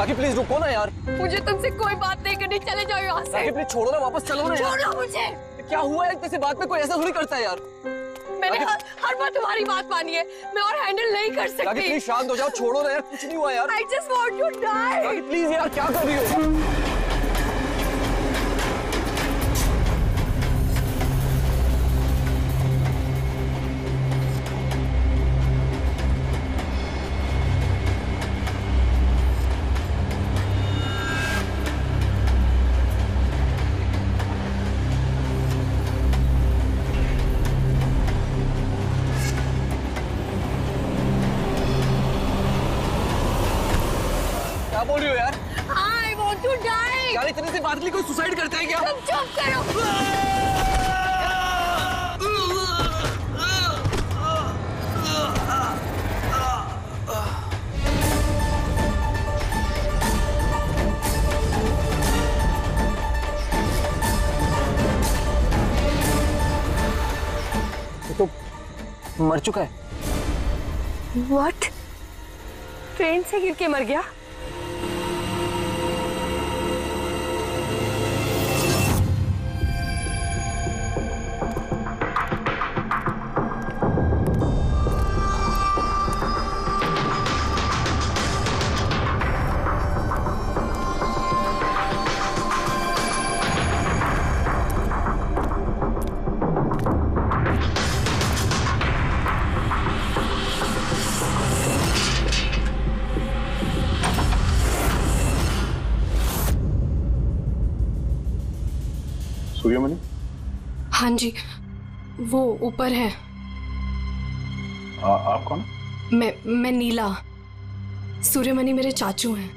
राखी please रुको ना यार। मुझे तुमसे कोई बात नहीं करनी, चले जाओ यहाँ से। राखी प्लीज छोड़ो ना, वापस चलो ना यार। छोड़ो मुझे। क्या हुआ है, किसी बात पे कोई ऐसा थोड़ी करता है यार। मैंने हर बार तुम्हारी बात मानी है, मैं और हैंडल नहीं कर सकती। राखी प्लीज शांत हो जाओ, छोड़ो ना यार, कुछ नहीं हुआ यार। I just want to die। Rakhi please यार, क्या कर रही हो? क्या बोल रही हो यार? I want to die। यार इतने से बात के लिए कोई सुसाइड करता है क्या? तुम चुप करो। ये तो मर चुका है। What? ट्रेन से गिर के मर गया? सूर्यमणि? हाँ जी, वो ऊपर है। आप कौन? मैं नीला। सूर्यमणि मेरे चाचू हैं।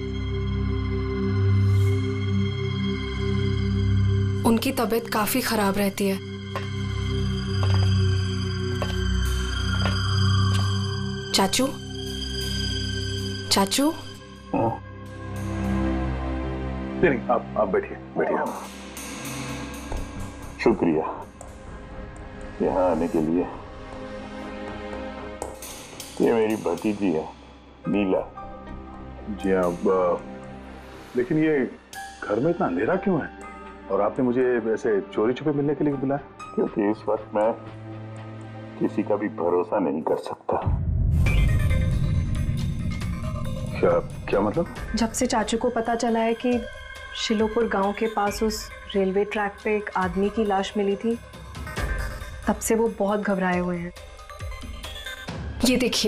उनकी तबीयत काफी खराब रहती है। चाचू, चाचू। नहीं, आप बैठिए बैठिए। शुक्रिया यहाँ आने के लिए। ये मेरी भतीजी है नीला। जी अब लेकिन ये घर में इतना अंधेरा क्यों है? और आपने मुझे वैसे चोरी छुपे मिलने के लिए बुलाया? क्योंकि इस वक्त मैं किसी का भी भरोसा नहीं कर सकता। क्या मतलब? जब से चाचू को पता चला है कि शिलोपुर गांव के पास उस रेलवे ट्रैक पे एक आदमी की लाश मिली थी, तब से वो बहुत घबराए हुए हैं। ये देखिए।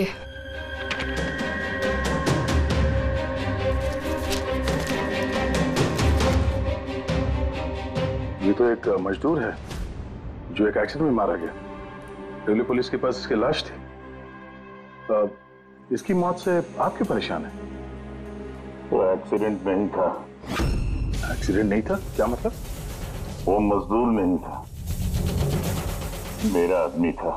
ये तो एक मजदूर है जो एक एक्सीडेंट में मारा गया। रेलवे पुलिस के पास इसकी लाश थी। इसकी मौत से आप क्यों परेशान हैं? वो एक्सीडेंट नहीं था। एक्सीडेंट नहीं था? क्या मतलब? वो मजदूर नहीं था, मेरा आदमी था।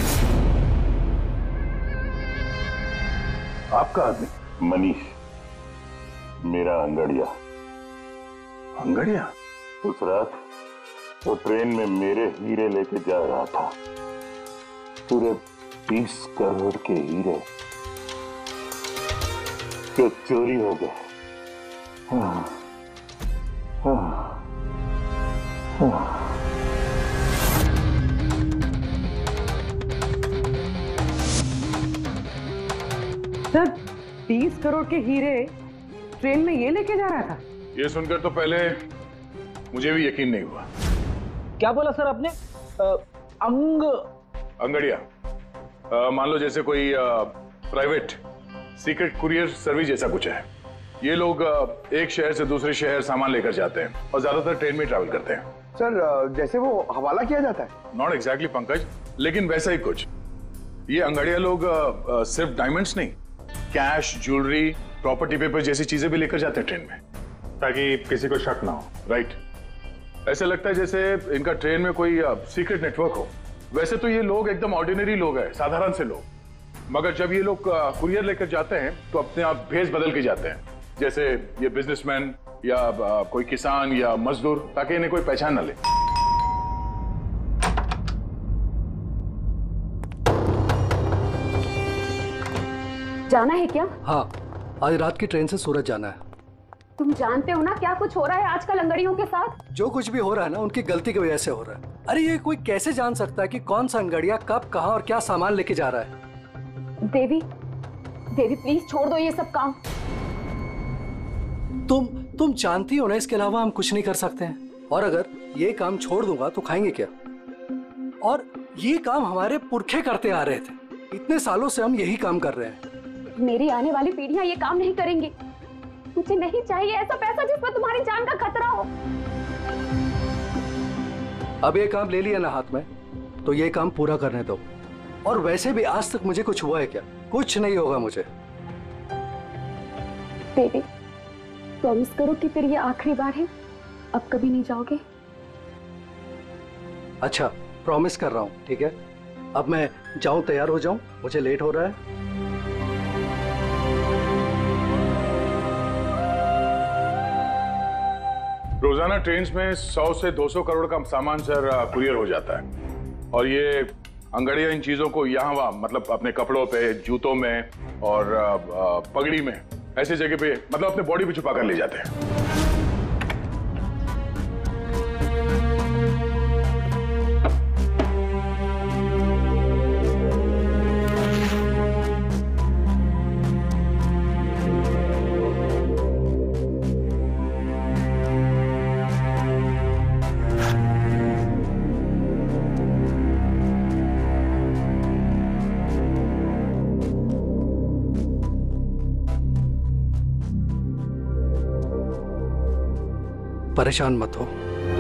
आपका आदमी? मनीष, मेरा अंगड़िया। अंगड़िया? उस रात वो ट्रेन में मेरे हीरे लेके जा रहा था। पूरे 20 करोड़ के हीरे जो चोरी हो गए। सर, 30 करोड़ के हीरे ट्रेन में ये लेके जा रहा था? ये सुनकर तो पहले मुझे भी यकीन नहीं हुआ। क्या बोला सर आपने? अंगड़िया मान लो जैसे कोई प्राइवेट सीक्रेट कुरियर सर्विस जैसा कुछ है। ये लोग एक शहर से दूसरे शहर सामान लेकर जाते हैं और ज्यादातर ट्रेन में ट्रैवल करते हैं। सर जैसे वो हवाला किया जाता है? नॉट एग्जैक्टली पंकज, लेकिन वैसा ही कुछ। ये अंगड़िया लोग सिर्फ डायमंड्स नहीं, कैश, ज्वेलरी, प्रॉपर्टी पेपर जैसी चीजें भी लेकर जाते हैं ट्रेन में, ताकि किसी को शक ना हो। राइट? ऐसा लगता है जैसे इनका ट्रेन में कोई सीक्रेट नेटवर्क हो। वैसे तो ये लोग एकदम ऑर्डिनरी लोग हैं, साधारण से लोग, मगर जब ये लोग कुरियर लेकर जाते हैं तो अपने आप भेस बदल के जाते हैं, जैसे ये बिजनेसमैन या कोई किसान या मजदूर, ताकि इन्हें कोई पहचान ना ले। जाना है क्या? हाँ, आज रात की ट्रेन से सूरत जाना है। तुम जानते हो ना क्या कुछ हो रहा है आजकल अंगड़ियों के साथ? जो कुछ भी हो रहा है ना उनकी गलती की वजह से हो रहा है। अरे ये कोई कैसे जान सकता है कि कौन सा अंगड़िया कब कहाँ और क्या सामान लेके जा रहा है? देवी, देवी प्लीज छोड़ दो ये सब काम। तुम जानती हो ना, इसके अलावा हम कुछ नहीं कर सकते हैं। और अगर ये काम छोड़ दूंगा तो खाएंगे क्या? और ये काम हमारे पुरखे करते आ रहे थे, इतने सालों से हम यही काम कर रहे हैं। मेरी आने वाली पीढ़ियां ये काम नहीं करेंगी। मुझे नहीं चाहिए ऐसा पैसा जिसमें तुम्हारी जान का खतरा हो। अब ये काम ले लिया ना हाथ में, तो ये काम पूरा करने दो। और वैसे भी आज तक मुझे कुछ हुआ है क्या? कुछ नहीं होगा मुझे। बेबी प्रॉमिस करो कि फिर ये आखिरी बार है, अब कभी नहीं जाओगे। अच्छा प्रॉमिस कर रहा हूँ, ठीक है। अब मैं जाऊं, तैयार हो जाऊं, मुझे लेट हो रहा है। रोजाना ट्रेन में 100 से 200 करोड़ का सामान सर कुरियर हो जाता है। और ये अंगड़िया इन चीजों को यहाँ वहाँ, मतलब अपने कपड़ों पे, जूतों में और पगड़ी में, ऐसी जगह पे, मतलब अपने बॉडी पे छुपा कर ले जाते हैं। परेशान मत हो।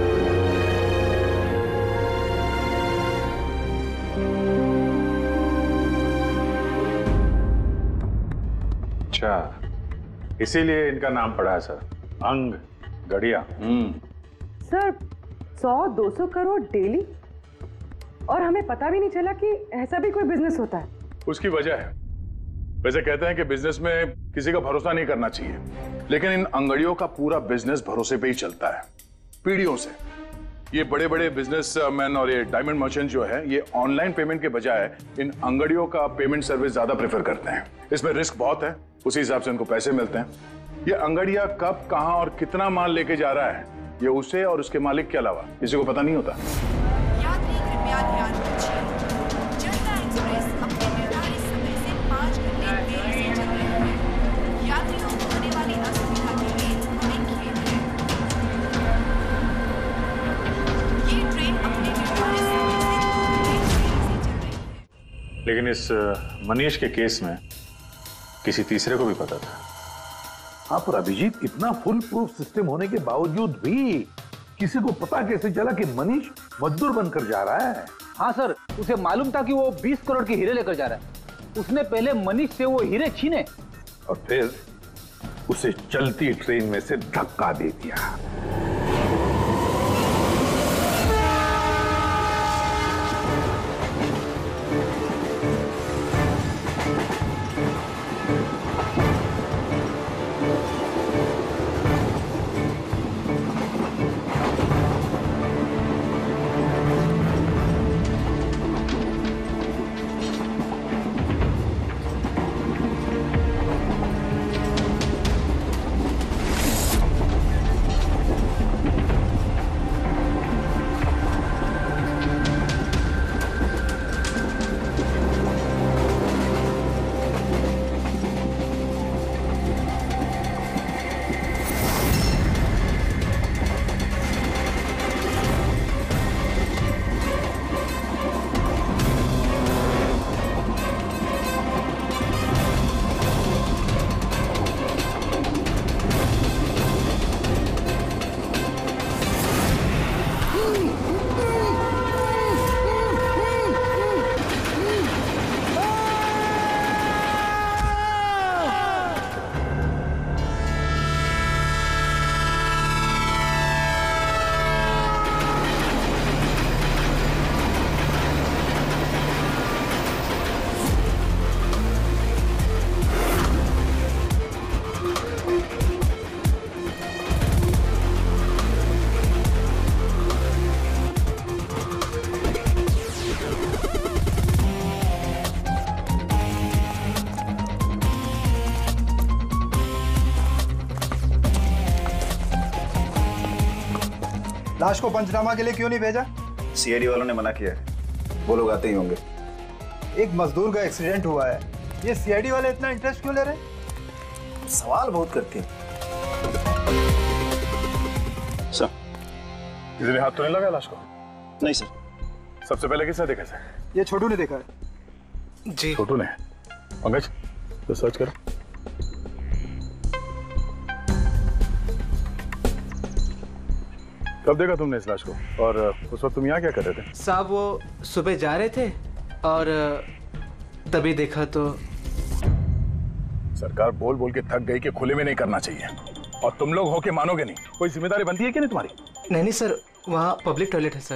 अच्छा, इसीलिए इनका नाम पड़ा है सर, अंग गड़िया। सर 100-200 करोड़ डेली, और हमें पता भी नहीं चला कि ऐसा भी कोई बिजनेस होता है। उसकी वजह है, वैसे कहते हैं कि बिजनेस में किसी का भरोसा नहीं करना चाहिए, लेकिन इन अंगड़ियों का पूरा बिजनेस भरोसे पे ही चलता है, पीढ़ियों से। ये बड़े बड़े बिजनेसमैन और ये डायमंड मर्चेंट जो है, ये ऑनलाइन पेमेंट के बजाय इन अंगड़ियों का पेमेंट सर्विस ज्यादा प्रेफर करते हैं। इसमें रिस्क बहुत है, उसी हिसाब से उनको पैसे मिलते हैं। ये अंगड़िया कब, कहां और कितना माल लेके जा रहा है, ये उसे और उसके मालिक के अलावा किसी को पता नहीं होता। यात्री कृपया ध्यान दीजिए, जनता एक्सप्रेस अपने निर्धारित समय से 5 घंटे देरी से चल रही है। यात्रियों को होने वाली असुविधा के लिए हमें खेद है। ये ट्रेन अपने निर्धारित समय से 2 घंटे देरी से चल रही है। लेकिन इस मनीष के केस में किसी तीसरे को भी पता था। हाँ, पर अभिजीत, इतना फुल प्रूफ सिस्टम होने के बावजूद भी किसी को पता कैसे चला कि मनीष मजदूर बनकर जा रहा है? हाँ सर, उसे मालूम था कि वो 20 करोड़ के हीरे लेकर जा रहा है। उसने पहले मनीष से वो हीरे छीने और फिर उसे चलती ट्रेन में से धक्का दे दिया। लाश को पंचनामा के लिए क्यों नहीं भेजा? CID वालों ने मना किया है, वो लोग आते ही होंगे। एक मजदूर का एक्सीडेंट हुआ है, ये CID वाले इतना इंटरेस्ट क्यों ले रहे हैं? सवाल बहुत करते हैं। सर, किसी ने हाथ तो नहीं लगाया लाश को? नहीं सर। सबसे पहले किसने देखा सर? ये छोटू ने देखा है। जी छोटू ने? पंकज, तो सर्च करो। कब देखा तुमने इस लाश को और उस वक्त तुम यहाँ क्या कर रहे थे? साहब वो सुबह जा रहे थे और तभी देखा तो। सरकार बोल बोल के थक गई कि खुले में नहीं करना चाहिए, और तुम लोग हो के मानोगे नहीं। कोई जिम्मेदारी बनती है कि नहीं तुम्हारी? नहीं सर, वहाँ पब्लिक टॉयलेट है सर।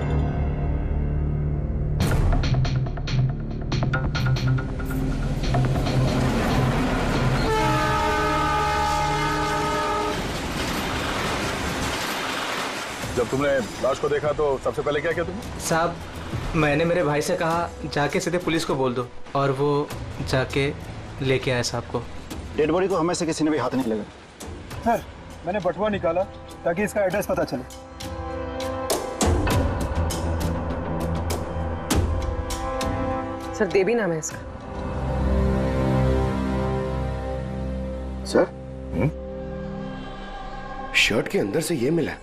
जब तुमने लाश को देखा तो सबसे पहले क्या किया तुमने? साहब मैंने मेरे भाई से कहा जाके सीधे पुलिस को बोल दो, और वो जाके लेके आया साहब को। डेड बॉडी को हमें से किसी ने भी हाथ नहीं लगा। सर, मैंने बटुआ निकाला ताकि इसका एड्रेस पता चले। सर देवी नाम है इसका। सर, शर्ट के अंदर से ये मिला।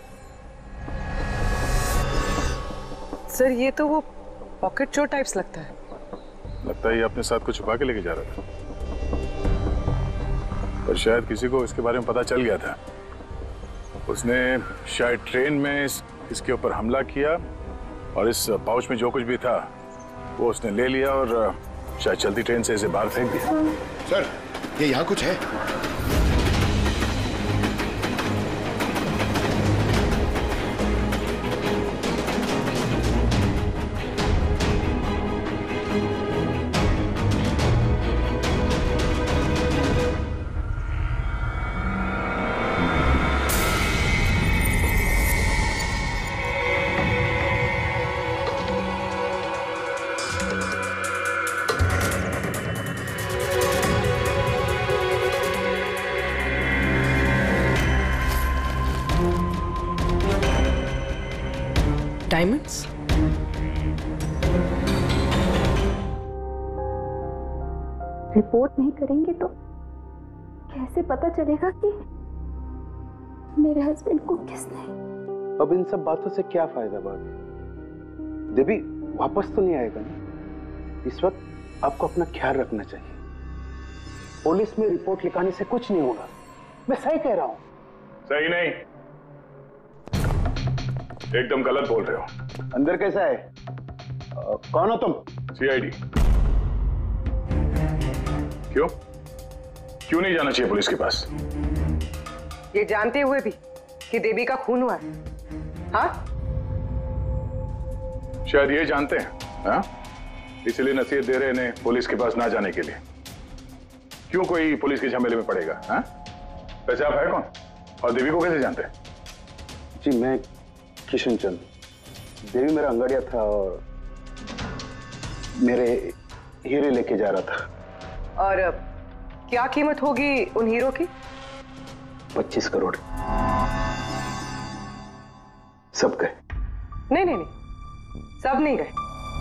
सर ये तो वो पॉकेट चोर टाइप्स लगता है। लगता है ये अपने साथ कुछ छुपा के लेके जा रहा था, पर शायद किसी को इसके बारे में पता चल गया था। उसने शायद ट्रेन में इसके ऊपर हमला किया और इस पाउच में जो कुछ भी था वो उसने ले लिया और शायद चलती ट्रेन से इसे बाहर फेंक दिया। सर, ये यहाँ कुछ है। डायमंड्स? रिपोर्ट नहीं करेंगे तो कैसे पता चलेगा कि मेरे हस्बैंड को किसने? अब इन सब बातों से क्या फायदा भाभी? देवी वापस तो नहीं आएगा ना? इस वक्त आपको अपना ख्याल रखना चाहिए। पुलिस में रिपोर्ट लिखाने से कुछ नहीं होगा। मैं सही कह रहा हूं। सही नहीं, एकदम गलत बोल रहे हो। अंदर कैसा है? कौन हो तुम? CID। क्यों क्यों नहीं जाना चाहिए पुलिस के पास? ये जानते हुए भी कि देवी का खून हुआ है? हाँ? शायद ये जानते हैं, हाँ? इसलिए नसीहत दे रहे हैं पुलिस के पास ना जाने के लिए। क्यों कोई पुलिस के झमेले में पड़ेगा? हाँ? वैसे आप है कौन और देवी को कैसे जानते हैं? जी मैं किशन चंद। देवी मेरा अंगड़िया था और मेरे हीरे लेके जा रहा था। और क्या कीमत होगी उन हीरो की? 25 करोड़। सब गए? नहीं नहीं नहीं, सब नहीं गए।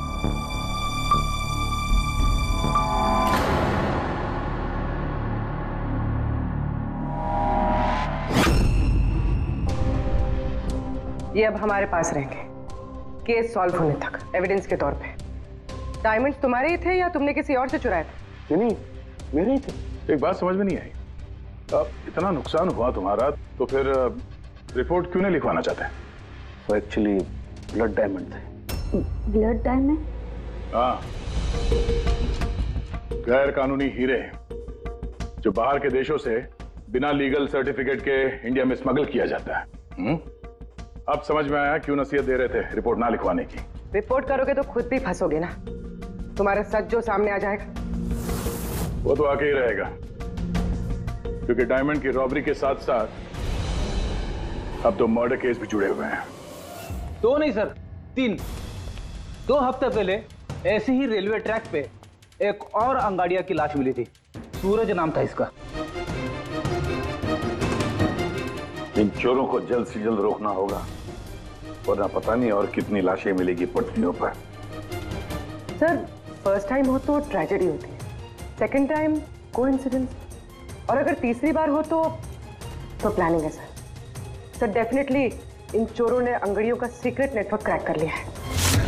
ये अब हमारे पास रहेंगे केस सॉल्व होने तक, एविडेंस के तौर पे। डायमंड्स तुम्हारे ही थे या तुमने किसी और से चुराए थे? नहीं, मेरे ही थे। एक बात समझ में नहीं आई, अब इतना नुकसान हुआ तुम्हारा तो फिर रिपोर्ट क्यों नहीं लिखवाना चाहते? वो एक्चुअली ब्लड डायमंड थे। Blood diamond? हाँ, गैर कानूनी हीरे जो बाहर के देशों से बिना लीगल सर्टिफिकेट के इंडिया में स्मगल किया जाता है। अब समझ में आया क्यों नसीहत दे रहे थे रिपोर्ट ना लिखवाने की। रिपोर्ट करोगे तो खुद भी फंसोगे ना। तुम्हारा सच जो सामने आ जाएगा वो तो आके ही रहेगा, क्योंकि डायमंड की रॉबरी के साथ साथ अब तो मर्डर केस भी जुड़े हुए हैं। 2 नहीं सर, 3। 2 हफ्ते पहले ऐसे ही रेलवे ट्रैक पे एक और अंगाड़िया की लाश मिली थी। सूरज नाम था इसका। इन चोरों को जल्द से जल्द रोकना होगा, वरना पता नहीं और कितनी लाशें मिलेगी पटरियों पर। सर फर्स्ट टाइम हो तो ट्रेजेडी होती है, सेकंड टाइम कोइंसिडेंस, और अगर तीसरी बार हो तो प्लानिंग है सर। सर डेफिनेटली इन चोरों ने अंगड़ियों का सीक्रेट नेटवर्क क्रैक कर लिया है।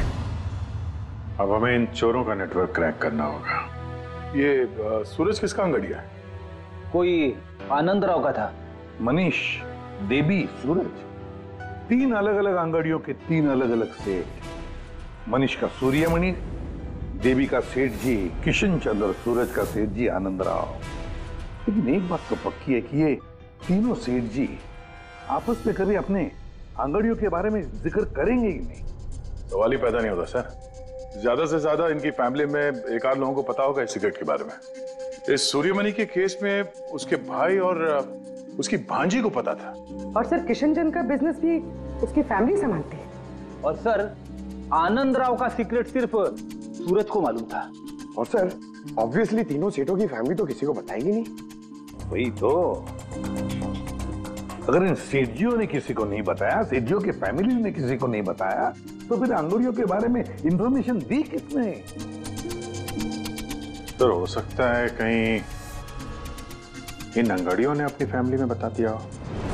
अब हमें इन चोरों का नेटवर्क क्रैक करना होगा। ये सूरज किसका अंगड़िया है? कोई आनंद राव का था। मनीष, देवी, सूरज, 3 अलग अलग अंगड़ियों के 3 अलग अलग सेठ। मनीष का सूर्यमणि, देवी का सेठ जी किशन चंद्र, सूरज का सेठ जी आनंद राव। लेकिन एक बात तो पक्की है कि ये तीनों सेठ जी आपस में कभी अपने अंगड़ियों के बारे में जिक्र करेंगे ही नहीं। सवाल ही पैदा नहीं होता सर। ज्यादा से ज्यादा इनकी फैमिली में एक आध लोगों को पता होगा इस सिगरेट के बारे में। इस सूर्यमणि के केस में उसके भाई और उसकी भांजी को पता था। और सर किशन चंद का बिजनेस भी उसकी फैमिली संभालती है। और सर आनंद राव का सीक्रेट सिर्फ सूरज को मालूम था। और सर ऑब्वियसली तीनों सेठों की फैमिली तो किसी को बताएगी नहीं। वही तो, अगर इन सेठियों ने किसी को नहीं बताया, सेठियों की फैमिली ने किसी को नहीं बताया, तो फिर अंगड़ियों के बारे में इंफॉर्मेशन दी किसने? तो हो सकता है कहीं इन अंगड़ियों ने अपनी फैमिली में बता दिया हो।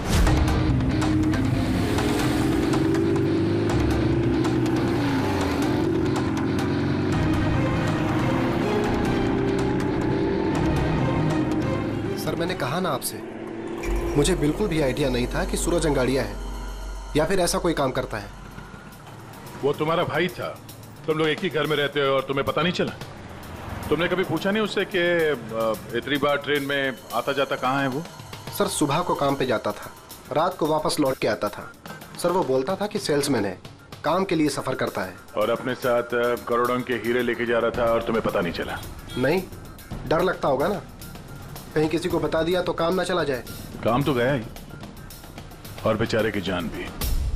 सर मैंने कहा ना आपसे, मुझे बिल्कुल भी आइडिया नहीं था कि सूरज अंगाड़िया है या फिर ऐसा कोई काम करता है। वो तुम्हारा भाई था, तुम लोग एक ही घर में रहते हो और तुम्हें पता नहीं चला? तुमने कभी पूछा नहीं उससे कि इतनी बार ट्रेन में आता जाता कहाँ है वो? सर सुबह को काम पे जाता था, रात को वापस लौट के आता था। सर वो बोलता था कि सेल्समैन है, काम के लिए सफर करता है। और अपने साथ करोड़ों के हीरे लेके जा रहा था और तुम्हें पता नहीं चला? नहीं, डर लगता होगा ना, कहीं किसी को बता दिया तो काम ना चला जाए। काम तो गया ही, और बेचारे की जान भी।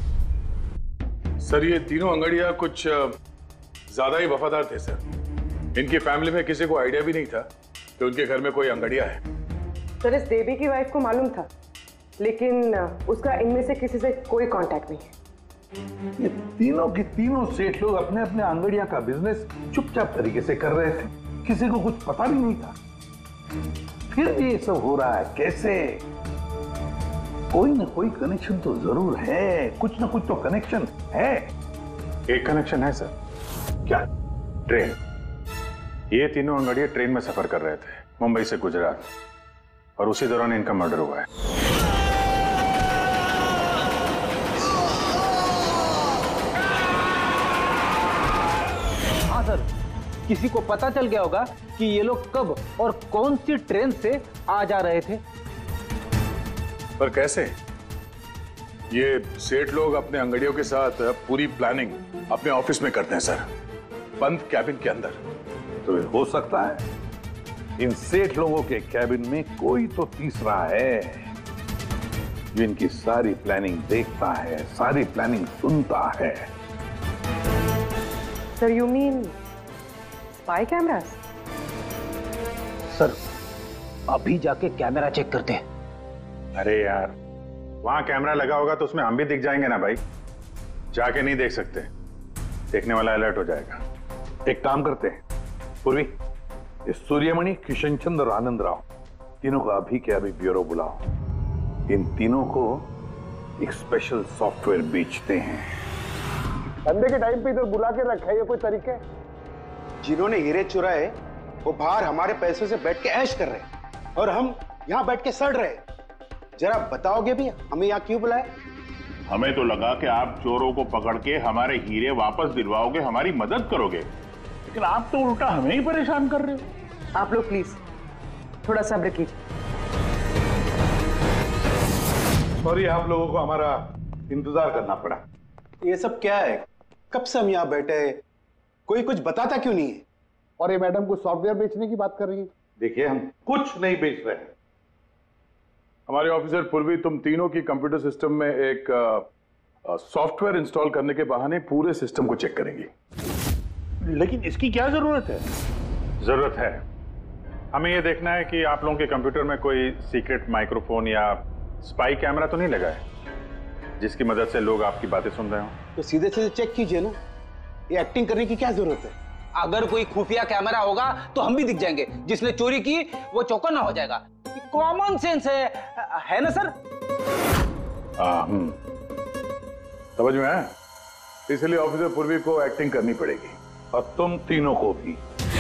सर ये तीनों अंगड़िया कुछ ज्यादा ही वफादार थे सर। इनकी फैमिली में किसी को आइडिया भी नहीं था कि उनके घर में कोई अंगड़िया है। सर इस देवी की वाइफ को मालूम था, लेकिन उसका इनमें से किसी से कोई कांटेक्ट नहीं है। ये तीनों के तीनों सेठ लोग अपने अपने अंगड़िया का बिजनेस चुपचाप तरीके से कर रहे थे, किसी को कुछ पता भी नहीं था। फिर ये सब हो रहा है कैसे? कोई ना कोई कनेक्शन तो जरूर है, कुछ ना कुछ तो कनेक्शन है। एक कनेक्शन है सर। क्या? ट्रेन। ये तीनों अंगड़िया ट्रेन में सफर कर रहे थे मुंबई से गुजरात, और उसी दौरान इनका मर्डर हुआ है। हाँ सर, किसी को पता चल गया होगा कि ये लोग कब और कौन सी ट्रेन से आ जा रहे थे। पर कैसे? ये सेठ लोग अपने अंगड़ियों के साथ पूरी प्लानिंग अपने ऑफिस में करते हैं सर, बंद कैबिन के अंदर। तो हो सकता है इन सेठ लोगों के कैबिन में कोई तो तीसरा है जो इनकी सारी प्लानिंग देखता है, सारी प्लानिंग सुनता है। Sir you mean spy cameras? Sir अभी जाके कैमरा चेक करते हैं। अरे यार, वहां कैमरा लगा होगा तो उसमें हम भी दिख जाएंगे ना भाई। जाके नहीं देख सकते, देखने वाला अलर्ट हो जाएगा। एक काम करते हैं पूर्वी, इस सूर्यमणि, किशन चंद्र और आनंद राव तीनों को अभी के अभी ब्यूरो बुलाओ। इन तीनों को एक स्पेशल सॉफ्टवेयर बेचते हैं। धंधे के टाइम पे इधर बुला के रखा है, ये कोई तरीका है? जिन्होंने हीरे चुराए वो बाहर हमारे पैसों से बैठ के ऐश कर रहे हैं और हम यहाँ बैठ के सड़ रहे हैं। जरा बताओगे भी हमें यहाँ क्यों बुलाया? हमें तो लगा कि आप चोरों को पकड़ के हमारे हीरे वापस दिलवाओगे, हमारी मदद करोगे, लेकिन आप तो उल्टा हमें ही परेशान कर रहे हो। आप लोग प्लीज थोड़ा सब्र कीजिए। सॉरी, आप लोगों को हमारा इंतजार करना पड़ा। ये सब क्या है? कब से हम यहाँ बैठे हैं, कोई कुछ बताता क्यों नहीं है? और ये मैडम कुछ सॉफ्टवेयर बेचने की बात कर रही है। देखिए, हम कुछ नहीं बेच रहे हैं। हमारे ऑफिसर पूर्वी तुम तीनों की कंप्यूटर सिस्टम में एक सॉफ्टवेयर इंस्टॉल करने के बहाने पूरे सिस्टम को चेक करेंगी। लेकिन इसकी क्या जरूरत है? जरूरत है, हमें यह देखना है कि आप लोगों के कंप्यूटर में कोई सीक्रेट माइक्रोफोन या स्पाई कैमरा तो नहीं लगा है। जिसकी मदद से लोग आपकी बातें सुन रहे हो। तो सीधे सीधे चेक कीजिए ना, ये एक्टिंग करने की क्या जरूरत है? अगर कोई खुफिया कैमरा होगा तो हम भी दिख जाएंगे, जिसने चोरी की वो चौकन्ना हो जाएगा। कॉमन सेंस है ना सर? समझ में आया? इसलिए ऑफिसर पूर्वी को एक्टिंग करनी पड़ेगी और तुम तीनों को भी।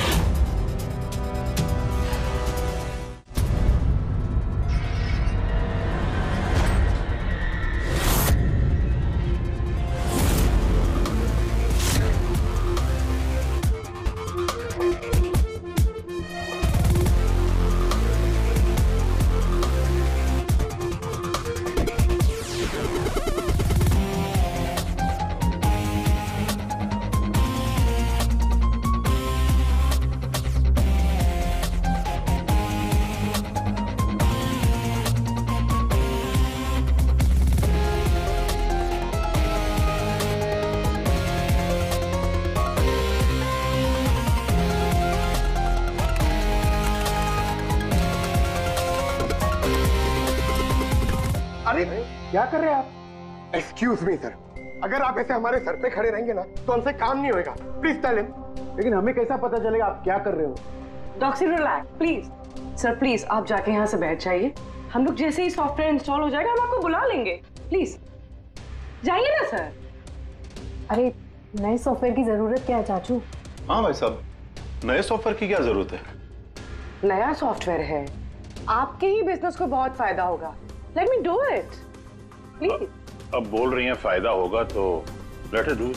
क्या कर रहे हैं आप? एक्सक्यूज मी सर, अगर आप ऐसे हमारे सर पे खड़े रहेंगे ना तो हमसे काम नहीं होएगा। Please tell him. लेकिन हमें कैसा पता चलेगा आप क्या कर रहे हो? Doctor relax please. Sir please आप जाके यहाँ से बैठ जाइए, हम लोग जैसे ही सॉफ्टवेयर इंस्टॉल हो जाएगा हम आपको बुला लेंगे। प्लीज जाइए ना सर। अरे नए सॉफ्टवेयर की जरूरत क्या है चाचू? हाँ भाई साहब, नए सॉफ्टवेयर की क्या जरूरत है? नया सॉफ्टवेयर है, आपके ही बिजनेस को बहुत फायदा होगा। Let me do it please. अब बोल रही हैं फायदा होगा तो लेट इट डू।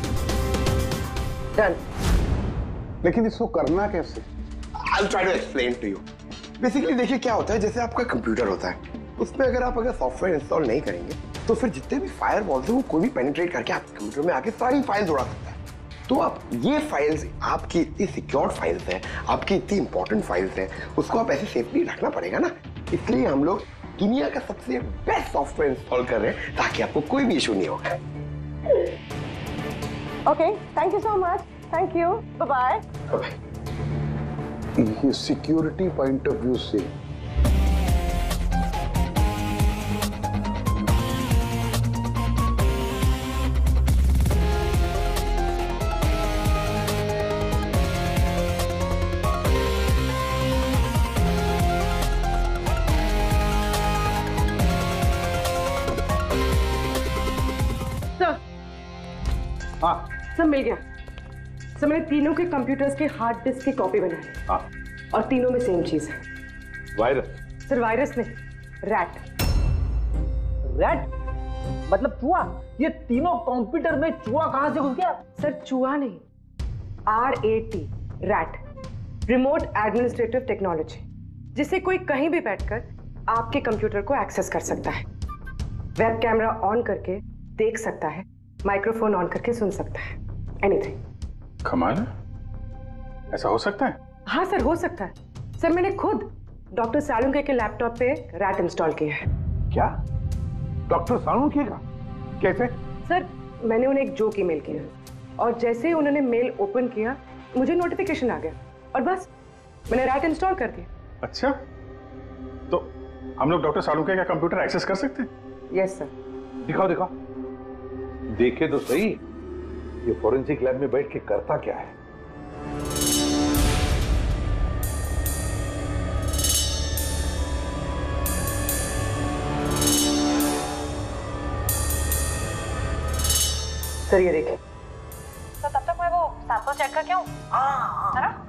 डन। लेकिन इसको करना कैसे? I'll try to explain to you. Basically देखिए क्या होता है, जैसे आपका कंप्यूटर होता है, उसमें अगर सॉफ्टवेयर इंस्टॉल नहीं करेंगे तो फिर जितने भी फायरवॉल्स हैं वो कोई भी पेनिट्रेट करके आपके कंप्यूटर में आके सारी फाइल्स उड़ा सकता है। तो आप ये फाइल्स, आपकी इतनी सिक्योर्ड फाइल्स हैं, आपकी इतनी इंपॉर्टेंट फाइल्स हैं, उसको आप ऐसे सेफली रखना पड़ेगा ना। इसलिए हम लोग दुनिया का सबसे बेस्ट सॉफ्टवेयर इंस्टॉल कर रहे हैं ताकि आपको कोई भी इशू नहीं होगा। Okay, thank you so much. Thank you, bye bye. ये सिक्योरिटी पॉइंट ऑफ व्यू से सब मिल गया। सर मैंने तीनों के कंप्यूटर्स के हार्ड डिस्क की कॉपी बनाई। हाँ। और तीनों में सेम चीज है। वायरस? सर वायरस नहीं, रैट। रैट मतलब चूहा? ये तीनों कंप्यूटर में चूहा कहां से घुस गया? सर चूहा नहीं, RAT, rat, remote administrative technology, जिससे कोई कहीं भी बैठकर आपके कंप्यूटर को एक्सेस कर सकता है, वेब कैमरा ऑन करके देख सकता है, माइक्रोफोन ऑन करके सुन सकता है, एनीथिंग। कमाल है, ऐसा हो सकता है? हाँ सर हो सकता है। सर मैंने खुद डॉक्टर सालुंके के लैपटॉप पे रैट इंस्टॉल किया है। क्या? डॉक्टर सालुंके का? कैसे? सर मैंने उन्हें एक जोक ईमेल किया और जैसे ही उन्होंने मेल ओपन किया मुझे नोटिफिकेशन आ गया और बस मैंने रैट इंस्टॉल कर दिया। अच्छा, तो हम लोग डॉक्टर सालुंके का कंप्यूटर एक्सेस कर सकते हैं? Yes sir. दिखाओ दिखाओ, देखे तो सही ये फोरेंसिक लैब में बैठ के करता क्या है। सर ये देखिए। तो तब तक मैं वो सैंपल चेक करके आऊं? है ना?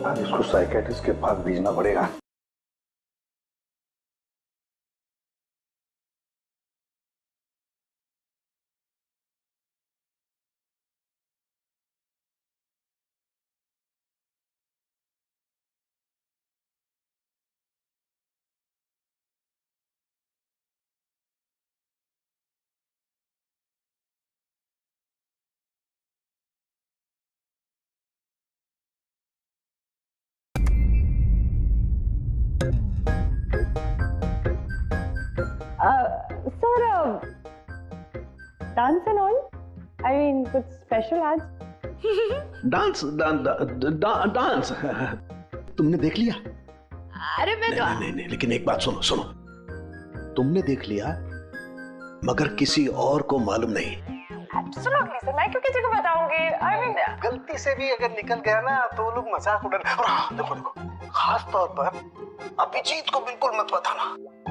आज इसको साइकेट्रिस्ट के पास भेजना पड़ेगा। Sir, dance and all, I mean कुछ स्पेशल आज? डांस डांस तुमने देख लिया? अरे मैं तो नहीं, लेकिन एक बात सुनो सुनो, तुमने देख लिया मगर किसी और को मालूम नहीं। एब्सोल्युटली सर, मैं क्यों किसी को बताऊंगी? आई मीन गलती से भी अगर निकल गया ना तो लोग मजाक उड़ा। और हाँ, देखो देखो, खास तौर पर अभिजीत को बिल्कुल मत बताना,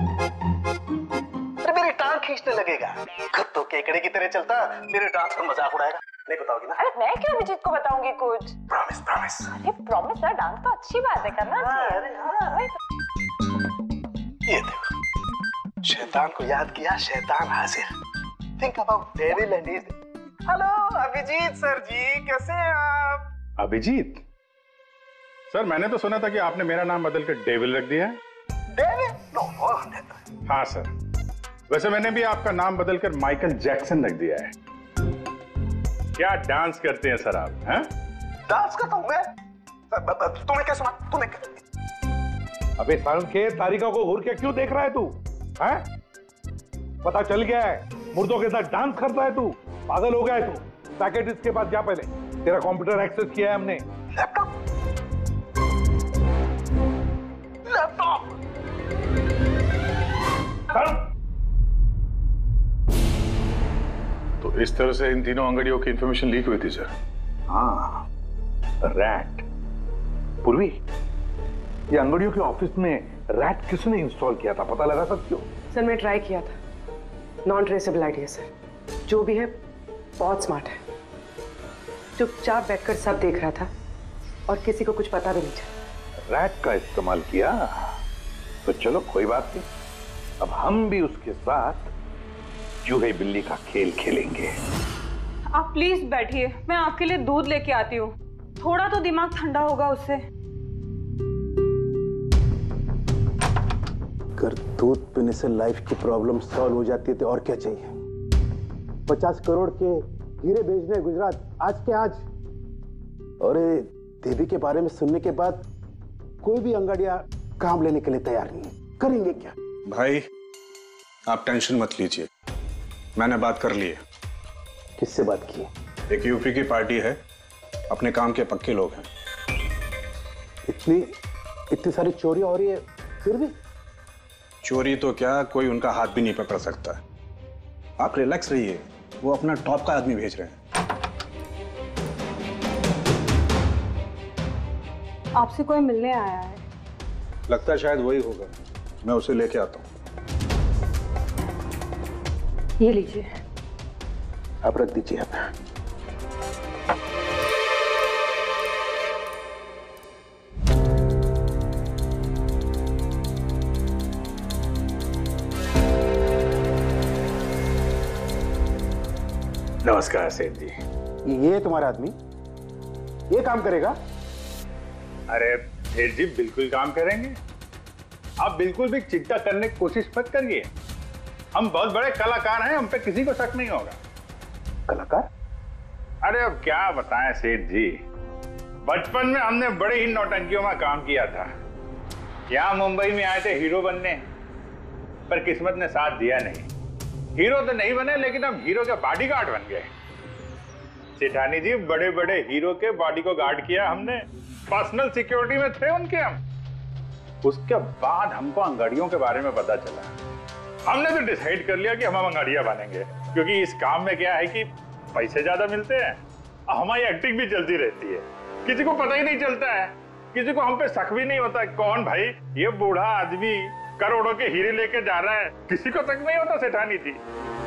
अरे मेरी टांग खींचने लगेगा। खुद तो केकड़े की तरह चलता, मेरे डांस पर मजाक उड़ाएगा। नहीं बताओगी ना? अरे मैं क्यों अभिजीत को बताऊंगी कुछ? Promise promise. अरे प्रॉमिस सर, डांस तो अच्छी बात है, करना चाहिए। ये देखो, शैतान को याद किया, शैतान हाजिर। Think about devil and his. Hello Abhijeet sir ji, कैसे हैं आप? अभिजीत सर, मैंने तो सुना था कि आपने मेरा नाम बदल कर डेविल रख दिया है। डेविल? नो। हाँ सर, वैसे मैंने भी आपका नाम बदलकर माइकल जैक्सन रख दिया है। क्या डांस करते हैं सर आप? हैं? डांस करता हूँ मैं? तुम्हें क्या सुना? तुम्हें क्या? अबे सारंग के तारिका को घूर के क्यों देख रहा है तू? हैं? पता चल गया है मुर्दों के साथ डांस करता है तू। पागल हो गया है तू। साइकेट्रिस्ट के पास जा पहले, तेरा कंप्यूटर एक्सेस किया है हमने। लैपटॉप? तो इस तरह से इन तीनों अंगड़ियों की इंफॉर्मेशन लीक हुई थी सर। हाँ, रैट। पूर्वी, ये अंगड़ियों के ऑफिस में रैट किसने इंस्टॉल किया था, पता लगा सकते हो? सर मैं ट्राई किया था, नॉन ट्रेसेबल आइडिया सर। जो भी है बहुत स्मार्ट है, चुपचाप बैठकर सब देख रहा था और किसी को कुछ पता भी नहीं चला। रैट का इस्तेमाल किया तो चलो कोई बात नहीं, अब हम भी उसके साथ चूहे बिल्ली का खेल खेलेंगे। आप प्लीज बैठिए, मैं आपके लिए दूध लेके आती हूँ, थोड़ा तो दिमाग ठंडा होगा उससे। अगर दूध पीने से लाइफ की प्रॉब्लम सॉल्व हो जाती है तो और क्या चाहिए? 50 करोड़ के हीरे भेजने गुजरात आज के आज। और देवी के बारे में सुनने के बाद कोई भी अंगड़िया काम लेने के लिए तैयार नहीं है। करेंगे क्या? भाई आप टेंशन मत लीजिए, मैंने बात कर ली है। किससे बात की? एक यूपी की पार्टी है, अपने काम के पक्के लोग हैं। इतनी सारी चोरी हो रही है फिर भी? चोरी तो क्या, कोई उनका हाथ भी नहीं पकड़ सकता। आप रिलैक्स रहिए, वो अपना टॉप का आदमी भेज रहे हैं। आपसे कोई मिलने आया है? लगता है शायद वही होगा, मैं उसे लेके आता हूँ। ये लीजिए। आप रख दीजिए। आप नमस्कार सेठ जी। ये तुम्हारा आदमी ये काम करेगा? अरे सेठ जी बिल्कुल काम करेंगे, आप बिल्कुल भी चिंता करने की कोशिश मत करिए। हम बहुत बड़े कलाकार हैं, हम पे किसी को शक नहीं होगा। कलाकार? अरे अब क्या बताएं सेठ जी, बचपन में हमने बड़े ही नौटंकियों में काम किया था। यहाँ मुंबई में आए थे हीरो बनने, पर किस्मत ने साथ दिया नहीं। हीरो तो नहीं बने, लेकिन अब हीरो के बॉडीगार्ड बन गए। सेठानी जी, बड़े बड़े हीरो के बॉडी को गार्ड किया हमने, पर्सनल सिक्योरिटी में थे उनके हम। उसके बाद हमको अंगड़ियों के बारे में पता चला, हमने तो डिसाइड कर लिया कि हम अंगड़िया बनेंगे, क्योंकि इस काम में क्या है कि पैसे ज्यादा मिलते हैं और हमारी एक्टिंग भी चलती रहती है। किसी को पता ही नहीं चलता है, किसी को हम पे शक भी नहीं होता कौन भाई ये बूढ़ा आदमी करोड़ों के हीरे लेके जा रहा है, किसी को तक नहीं होता सेठानी थी।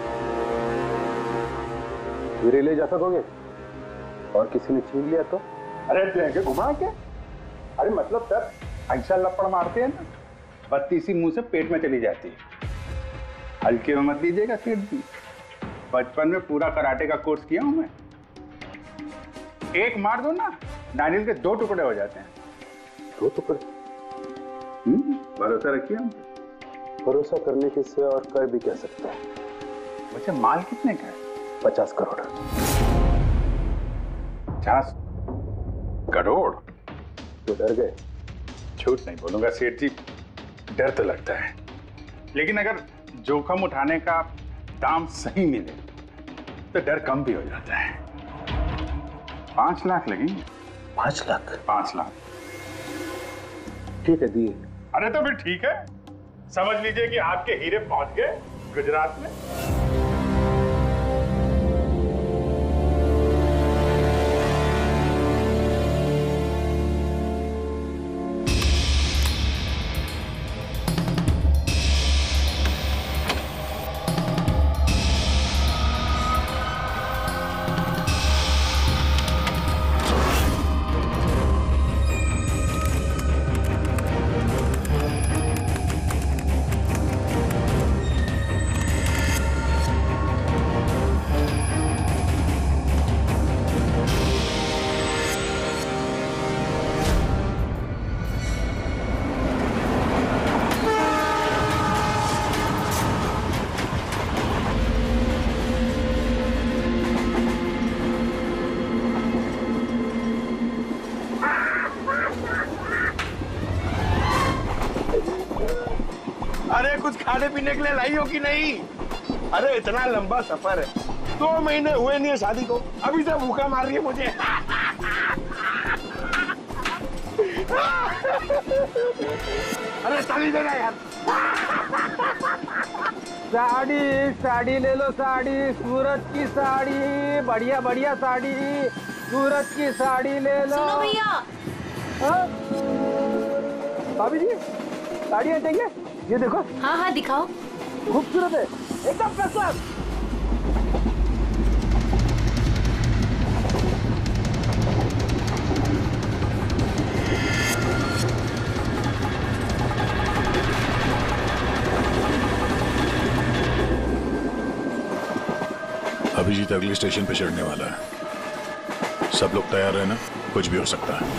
हीरे ले जा सकोगे और किसी ने छीन लिया तो? अरे लेके घुमा के अरे मतलब सर ऐसा लपड़ मारते हैं ना, बत्ती इसी मुंह से पेट में चली जाती है। हल्के में मत लीजिएगा सेठ जी, बचपन में पूरा कराटे का कोर्स किया हूं मैं। एक मार दो ना, नारियल के 2 टुकड़े हो जाते हैं। 2 टुकड़े? भरोसा रखिए हम। भरोसा करने के सिवा और कर भी कह सकते हैं। वैसे माल कितने का है? 50 करोड़। 50 करोड़? तो डर गए? झूठ नहीं बोलूंगा सेठ जी, डर तो लगता है, लेकिन अगर जोखिम उठाने का दाम सही मिले तो डर कम भी हो जाता है। 5 लाख लगेंगे। 5 लाख? 5 लाख। ठीक है, दिए। अरे तो फिर ठीक है, समझ लीजिए कि आपके हीरे पहुंच गए गुजरात में। खाने पीने के लिए लाई हो कि नहीं? अरे इतना लंबा सफर है, 2 महीने हुए नहीं है शादी को, अभी से भूखा मार रही है मुझे। अरे साड़ी देना यार। साड़ी ले लो, साड़ी, सूरज की साड़ी, बढ़िया बढ़िया साड़ी, सूरज की साड़ी ले लो। सुनो भैया। भाभी जी, साड़ियाँ चाहिए? ये देखो। हाँ हाँ दिखाओ। खूबसूरत है, एकदम फर्स्ट क्लास। अभिजीत अगले स्टेशन पे चढ़ने वाला है, सब लोग तैयार रहना, कुछ भी हो सकता है।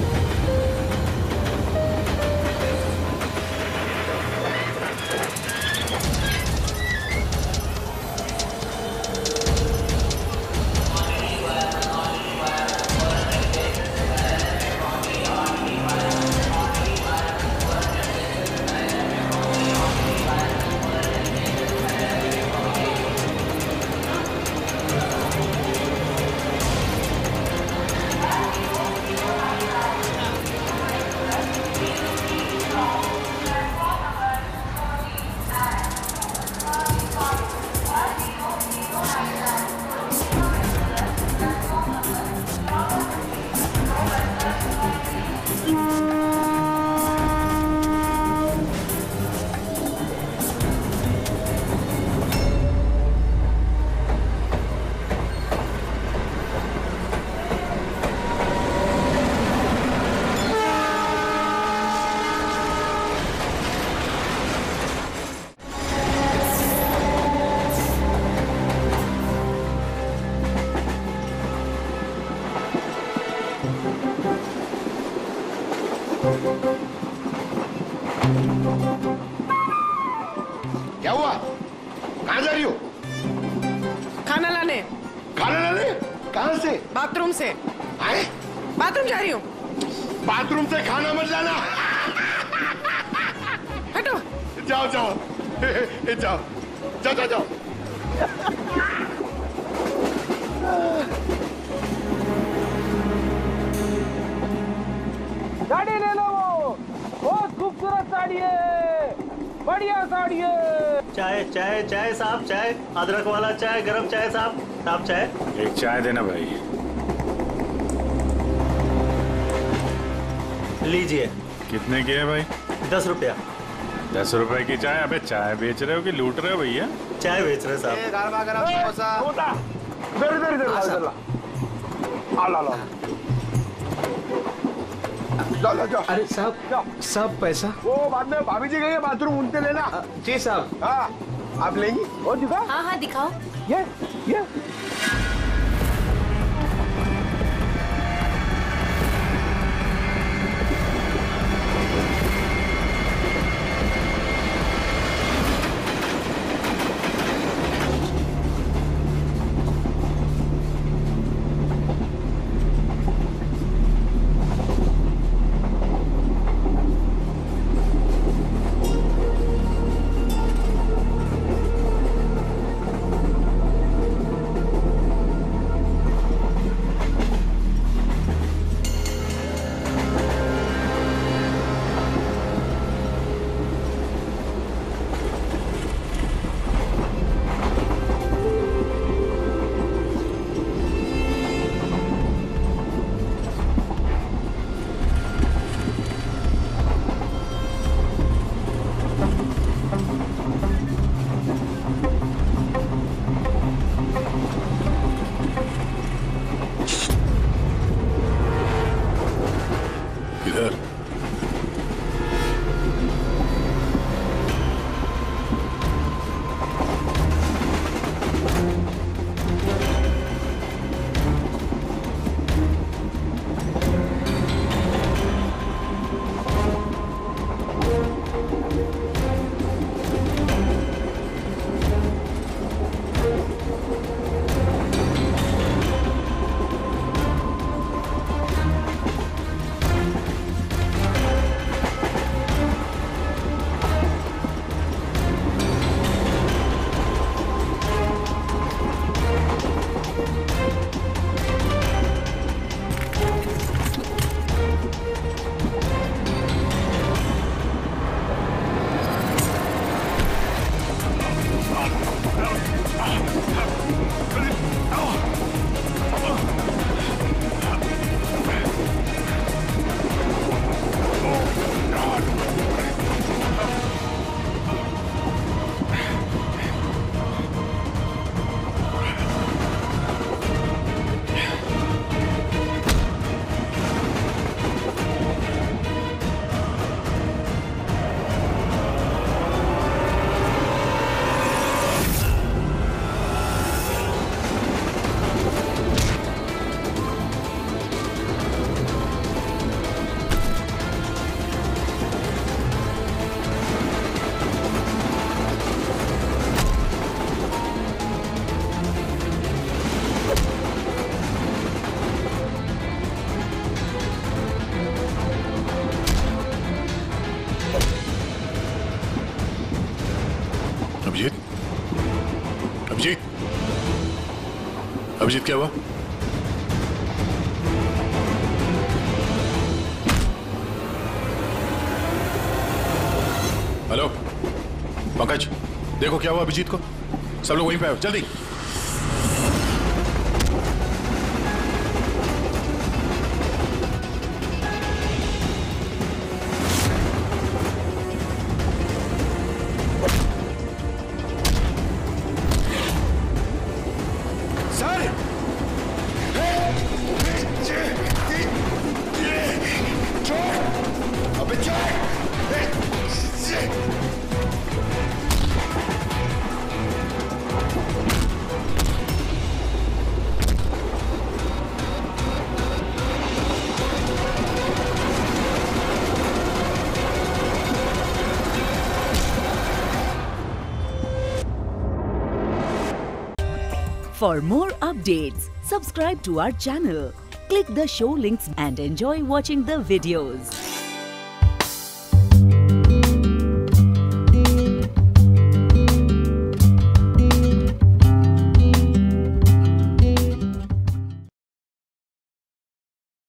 क्या हुआ? कहाँ जा रही हो? खाना लाने। खाना लाने? कहाँ से? बाथरूम से। आए? बाथरूम जा रही हूँ। बाथरूम से खाना मत लाना। हटो। जाओ जाओ जाओ जाओ जाओ जाओ। साड़ी ले लो, बहुत खूबसूरत साड़ी है, बढ़िया साड़ी है। चाय चाय चाय साहब, चाय, अदरक वाला चाय, गरम चाय साहब। साहब चाय। एक चाय देना भाई। लीजिए। कितने की है भाई? 10 रुपया। 10 रुपए की चाय? अबे चाय बेच रहे हो कि लूट रहे हो भैया? चाय बेच रहे साहब। जाओ जाओ। अरे साहब पैसा वो बाद में भाभी जी गई है बाथरूम, उनसे लेना। जी साहब। हाँ आप लेंगी? और दिखा। हाँ दिखाओ। ये अभिजीत क्या हुआ? हेलो पंकज, देखो क्या हुआ अभिजीत को। सब लोग वहीं पे आओ जल्दी। For more updates, subscribe to our channel, click the show links and enjoy watching the videos.